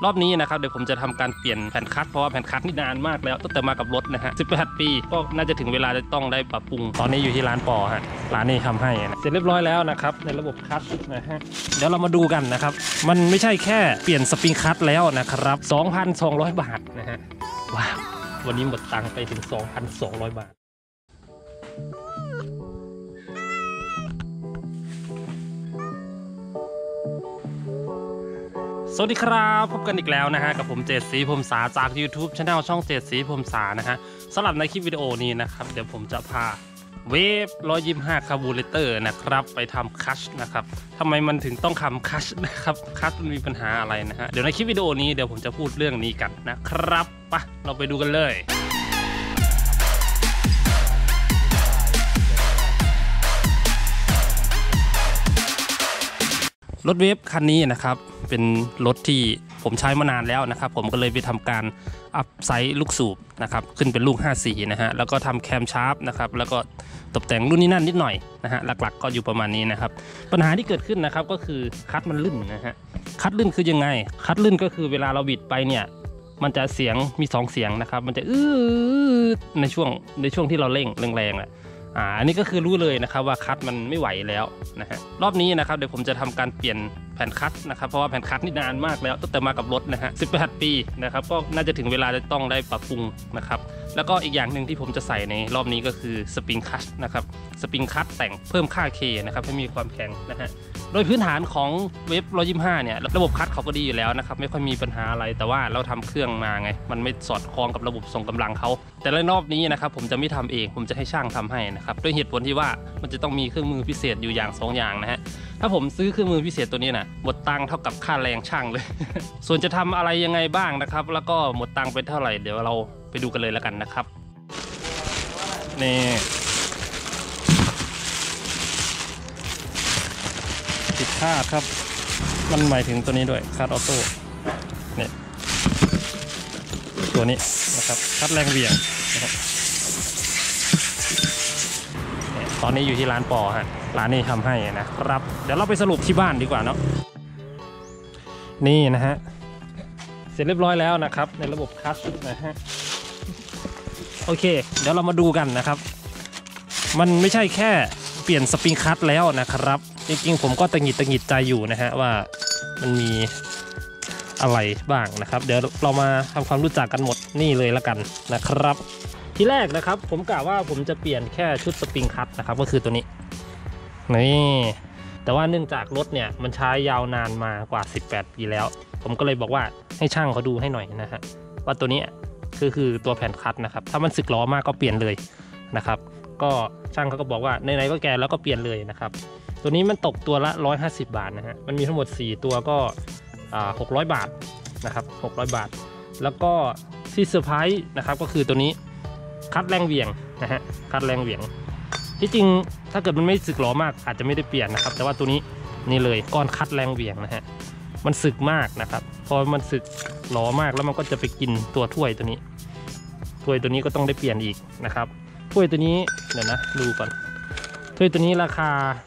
รอบนี้นะครับเดี๋ยวผมจะทำการเปลี่ยนแผ่นคัสเพราะว่าแผ่นคัสนี่นานมากแล้วตั้งแต่มากับรถนะฮะ18 ปีก็น่าจะถึงเวลาจะต้องได้ปรับปรุงตอนนี้อยู่ที่ร้านปอฮะร้านนี้ทำให้นะเสร็จเรียบร้อยแล้วนะครับในระบบคัสนะฮะเดี๋ยวเรามาดูกันนะครับมันไม่ใช่แค่เปลี่ยนสปริงคัสแล้วนะครับ 2,200 บาทนะฮะว้าววันนี้หมดตังค์ไปถึง 2,200 บาทสวัสดีครับพบกันอีกแล้วนะฮะกับผมเจษศรีพรหมสาจาก YouTube Channel ช่องเจษศรีพรหมสานะฮะสำหรับในคลิปวิดีโอนี้นะครับเดี๋ยวผมจะพาเวฟ125คาร์บูเรเตอร์นะครับไปทำคัชนะครับทำไมมันถึงต้องทำคัชนะครับคัชมันมีปัญหาอะไรนะฮะเดี๋ยวในคลิปวิดีโอนี้เดี๋ยวผมจะพูดเรื่องนี้กันนะครับไปเราไปดูกันเลยรถเวฟคันนี้นะครับเป็นรถที่ผมใช้มานานแล้วนะครับผมก็เลยไปทำการอัพไซส์ลูกสูบนะครับขึ้นเป็นลูก54นะฮะแล้วก็ทำแคมชาร์ปนะครับแล้วก็ตกแต่งรุ่นนี้นั่นนิดหน่อยนะฮะหลักๆก็อยู่ประมาณนี้นะครับปัญหาที่เกิดขึ้นนะครับก็คือคัสมันลื่นนะฮะคัสลื่นคือยังไงคัสลื่นก็คือเวลาเราบิดไปเนี่ยมันจะเสียงมี2เสียงนะครับมันจะในช่วงที่เราเร่งแรงๆแหละอันนี้ก็คือรู้เลยนะครับว่าคัสมันไม่ไหวแล้วนะฮะรอบนี้นะครับเดี๋ยวผมจะทำการเปลี่ยนแผ่นคัสนะครับเพราะว่าแผ่นคัสนี่นานมากแล้วตั้งแต่มากับรถนะฮะ18 ปีนะครับก็น่าจะถึงเวลาจะต้องได้ปรับปรุงนะครับแล้วก็อีกอย่างหนึ่งที่ผมจะใส่ในรอบนี้ก็คือสปริงคัสนะครับสปริงคัสแต่งเพิ่มค่า K นะครับให้มีความแข็งนะฮะโดยพื้นฐานของเวฟ125เนี่ยระบบคัสเขาก็ดีอยู่แล้วนะครับไม่ค่อยมีปัญหาอะไรแต่ว่าเราทำเครื่องมาไงมันไม่สอดคล้องกับระบบส่งกำลังเขาแต่ในรอบนี้นะครับผมจะไม่ทำเองผมจะให้ช่างทำให้นะครับด้วยเหตุผลที่ว่ามันจะต้องมีเครื่องมือพิเศษอยู่อย่าง2อย่างนะฮะถ้าผมซื้อเครื่องมือพิเศษตัวนี้นะหมดตังค์เท่ากับค่าแรงช่างเลย ส่วนจะทำอะไรยังไงบ้างนะครับแล้วก็หมดตังค์ไปเท่าไหร่เดี๋ยวเราไปดูกันเลยแล้วกันนะครับนี่ติดคาดครับมันหมายถึงตัวนี้ด้วยคาดออโต้เนี่ยตัวนี้นะครับคาดแรงเหวี่ยงนะครับตอนนี้อยู่ที่ร้านปอฮะร้านนี้ทำให้นะครับเดี๋ยวเราไปสรุปที่บ้านดีกว่าเนาะนี่นะฮะเสร็จเรียบร้อยแล้วนะครับในระบบคัสนะฮะโอเคเดี๋ยวเรามาดูกันนะครับมันไม่ใช่แค่เปลี่ยนสปริงคัสแล้วนะครับจริงๆผมก็ตะหงิดใจอยู่นะฮะว่ามันมีอะไรบ้างนะครับเดี๋ยวเรามาทำความรู้จักกันหมดนี่เลยละกันนะครับทีแรกนะครับผมกะว่าผมจะเปลี่ยนแค่ชุดสปริงคัสนะครับก็คือตัวนี้นี่แต่ว่าเนื่องจากรถเนี่ยมันใช้ยาวนานมากว่า18 ปีแล้วผมก็เลยบอกว่าให้ช่างเขาดูให้หน่อยนะฮะว่าตัวนี้คือตัวแผ่นคัสนะครับถ้ามันสึกล้อมากก็เปลี่ยนเลยนะครับก็ช่างเขาก็บอกว่าไหนๆก็แกแล้วก็เปลี่ยนเลยนะครับตัวนี้มันตกตัวละ150 บาทนะฮะมันมีทั้งหมด4ตัวก็600 บาทนะครับ600 บาทแล้วก็ที่เซอร์ไพรส์นะครับก็คือตัวนี้คัดแรงเหวี่ยงนะฮะคัดแรงเหวี่ยงที่จริงถ้าเกิดมันไม่สึกล้อมากอาจจะไม่ได้เปลี่ยนนะครับแต่ว่าตัวนี้นี่เลยก้อนคัดแรงเหวี่ยงนะฮะมันสึกมากนะครับพอมันสึกล้อมากแล้วมันก็จะไปกินตัวถ้วยตัวนี้ก็ต้องได้เปลี่ยนอีกนะครับถ้วยตัวนี้เดี๋ยวนะดูก่อนถ้วยตัวนี้ราคา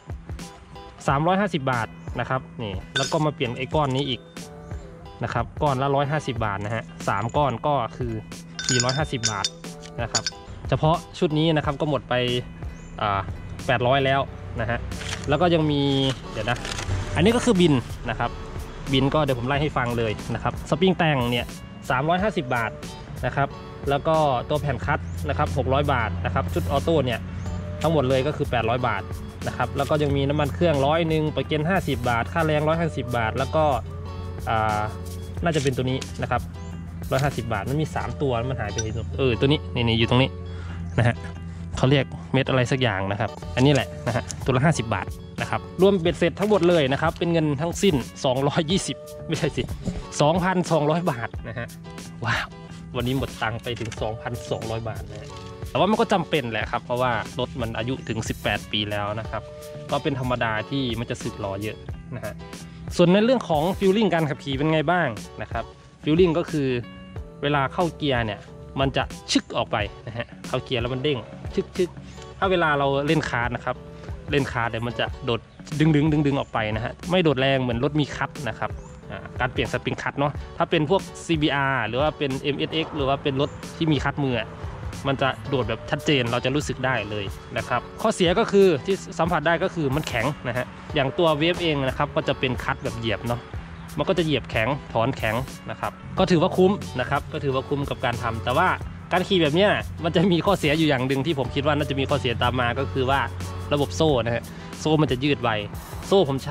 350 บาทนะครับนี่แล้วก็มาเปลี่ยนไอ้ก้อนนี้อีกนะครับก้อนละ150 บาทนะฮะ3ก้อนก็คือ450 บาทนะครับเฉพาะชุดนี้นะครับก็หมดไป800แล้วนะฮะแล้วก็ยังมีเดี๋ยวนะอันนี้ก็คือบินนะครับบินก็เดี๋ยวผมไล่ให้ฟังเลยนะครับสปริงแต่งเนี่ย350 บาทนะครับแล้วก็ตัวแผ่นคัสนะครับ600 บาทนะครับชุดออโต้เนี่ยทั้งหมดเลยก็คือ800 บาทนะครับแล้วก็ยังมีน้ำมันเครื่อง100ประกัน50 บาทค่าแรง150 บาทแล้วก็น่าจะเป็นตัวนี้นะครับ150 บาทมันมี3ตัวมันหายไปไหนตัวนี้นี่อยู่ตรงนี้นะฮะเขาเรียกเม็ดอะไรสักอย่างนะครับอันนี้แหละนะฮะตัวละ50 บาทนะครับรวมเบ็ดเสร็จทั้งหมดเลยนะครับเป็นเงินทั้งสิ้น220ไม่ใช่สิ 2,200 บาทนะฮะว้าววันนี้หมดตังค์ไปถึง 2,200 บาทนะแต่ว่ามันก็จำเป็นแหละครับเพราะว่ารถมันอายุถึง18 ปีแล้วนะครับก็เป็นธรรมดาที่มันจะสึกล้อเยอะนะฮะส่วนในเรื่องของฟีลลิ่งการขับขี่เป็นไงบ้างนะครับฟีลลิ่งก็คือเวลาเข้าเกียร์เนี่ยมันจะชึกออกไปนะฮะเข้าเกียร์แล้วมันเด้งชึกถ้าเวลาเราเล่นคาร์นะครับเล่นคาร์เดี๋ยวมันจะโดดดึงออกไปนะฮะไม่โดดแรงเหมือนรถมีคัทนะครับการเปลี่ยนสปริงคัตเนาะถ้าเป็นพวก CBR หรือว่าเป็น MSX หรือว่าเป็นรถที่มีคัตมือมันจะโดดแบบชัดเจนเราจะรู้สึกได้เลยนะครับข้อเสียก็คือที่สัมผัสได้ก็คือมันแข็งนะฮะอย่างตัวเวฟเองนะครับก็จะเป็นคัตแบบเหยียบเนาะมันก็จะเหยียบแข็งถอนแข็งนะครับก็ถือว่าคุ้มนะครับก็ถือว่าคุ้มกับการทำแต่ว่าการขี่แบบนี้มันจะมีข้อเสียอยู่อย่างหนึ่งที่ผมคิดว่าน่าจะมีข้อเสียตามมาก็คือว่าระบบโซ่นะฮะโซ่มันจะยืดไวโซ่ผมใช้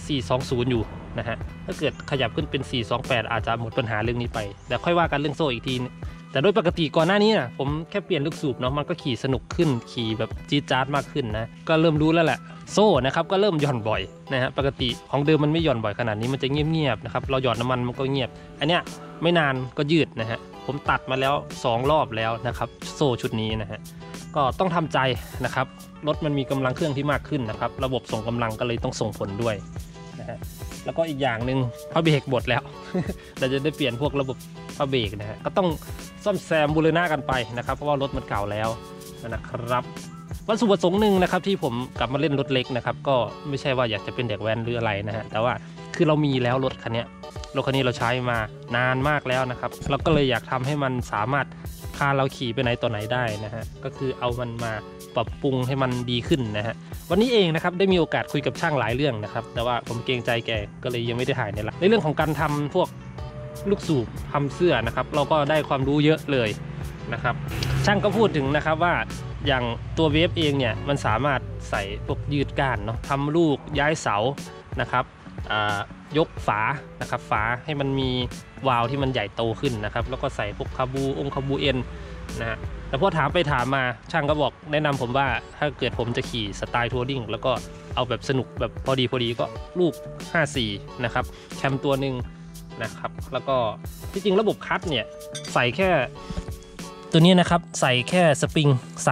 420 อยู่นะฮะถ้าเกิดขยับขึ้นเป็น 428 อาจจะหมดปัญหาเรื่องนี้ไปแต่ค่อยว่ากันเรื่องโซ่อีกทีแต่โดยปกติก่อนหน้านี้นะผมแค่เปลี่ยนลูกสูบเนาะมันก็ขี่สนุกขึ้นขี่แบบจี๊ดจ๊าดมากขึ้นนะก็เริ่มรู้แล้วแหละโซ่นะครับก็เริ่มหย่อนบ่อยนะฮะปกติของเดิมมันไม่หย่อนบ่อยขนาดนี้มันจะเงียบๆนะครับเราหยอดน้ำมันมันก็เงียบอันเนี้ยไม่นานก็ยืดนะฮะผมตัดมาแล้ว2 รอบแล้วนะครับโซ่ชุดนี้นะฮะก็ต้องทำใจนะครับรถมันมีกำลังเครื่องที่มากขึ้นนะครับระบบส่งกำลังก็เลยต้องส่งผลด้วยนะฮะแล้วก็อีกอย่างหนึ่งผ้าเบรกบดแล้ว เราจะได้เปลี่ยนพวกระบบผ้าเบรกนะฮะก็ต้องซ่อมแซมบูรณะกันไปนะครับเพราะว่ารถมันเก่าแล้วนะครับวัตถุประสงค์หนึ่งนะครับที่ผมกลับมาเล่นรถเล็กนะครับก็ไม่ใช่ว่าอยากจะเป็นเด็กแว้นหรืออะไรนะฮะแต่ว่าคือเรามีแล้วรถคันนี้เราใช้มานานมากแล้วนะครับเราก็เลยอยากทำให้มันสามารถพาเราขี่ไปไหนต่อไหนได้นะฮะก็คือเอามันมาปรับปรุงให้มันดีขึ้นนะฮะวันนี้เองนะครับได้มีโอกาสคุยกับช่างหลายเรื่องนะครับแต่ว่าผมเกรงใจแกก็เลยยังไม่ได้ถ่ายในเรื่องของการทำพวกลูกสูบทำเสื้อนะครับเราก็ได้ความรู้เยอะเลยนะครับช่างก็พูดถึงนะครับว่าอย่างตัวเวฟเองเนี่ยมันสามารถใส่พวกยืดก้านเนาะทำลูกย้ายเสานะครับยกฝานะครับฝาให้มันมีวาล์วที่มันใหญ่โตขึ้นนะครับแล้วก็ใส่พวกคาบูเอ็นนะฮะแต่พอถามไปถามมาช่างก็บอกแนะนำผมว่าถ้าเกิดผมจะขี่สไตล์ทัวริงแล้วก็เอาแบบสนุกแบบพอดีก็ลูก54นะครับแคมตัวหนึ่งนะครับแล้วก็ที่จริงระบบคัทเนี่ยใส่แค่ตัวนี้นะครับใส่แค่สปริง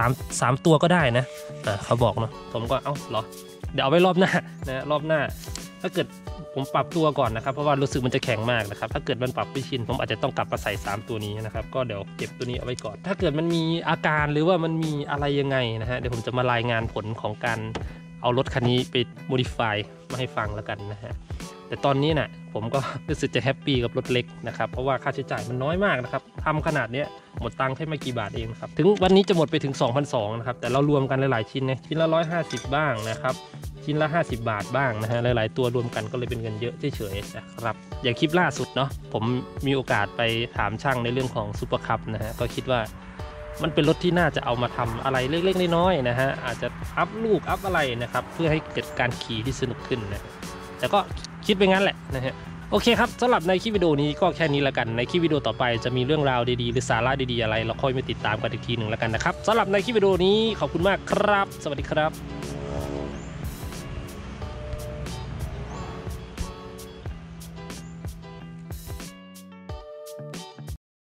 3ตัวก็ได้นะเขาบอกเนาะผมก็เหรอเดี๋ยวเอาไว้รอบหน้านะรอบหน้าถ้าเกิดผมปรับตัวก่อนนะครับเพราะว่ารู้สึกมันจะแข็งมากนะครับถ้าเกิดมันปรับไม่ชินผมอาจจะต้องกลับมาใส่3ตัวนี้นะครับก็เดี๋ยวเก็บตัวนี้เอาไว้ก่อนถ้าเกิดมันมีอาการหรือว่ามันมีอะไรยังไงนะฮะเดี๋ยวผมจะมารายงานผลของการเอารถคันนี้ไป modify มาให้ฟังแล้วกันนะฮะแต่ตอนนี้นะผมก็รู้สึกจะแฮปปี้กับรถเล็กนะครับเพราะว่าค่าใช้จ่ายมันน้อยมากนะครับทำขนาดนี้หมดตังค์แค่ไม่กี่บาทเองครับถึงวันนี้จะหมดไปถึง 2,200 นะครับแต่เรารวมกันหลายๆชิ้นนะชิ้นละ150บ้างนะครับชิ้นละ50 บาทบ้างนะฮะหลายๆตัวรวมกันก็เลยเป็นเงินเยอะเฉยๆนะครับอย่างคลิปล่าสุดเนาะผมมีโอกาสไปถามช่างในเรื่องของซุปเปอร์คัพนะฮะก็คิดว่ามันเป็นรถที่น่าจะเอามาทำอะไรเล็กๆน้อยๆนะฮะอาจจะอัพลูกอัพอะไรนะครับเพื่อให้เกิดการขี่ที่สนุกขึ้นนะแต่ก็คิดไปงั้นแหละนะฮะโอเคครับสำหรับในคลิปวิดีโอนี้ก็แค่นี้ละกันในคลิปวิดีโอต่อไปจะมีเรื่องราวดีๆหรือสาระดีๆอะไรเราค่อยมาติดตามกันอีกทีหนึ่งละกันนะครับสำหรับในคลิปวิดีโอนี้ขอบคุณมากครับสวัสดีครับ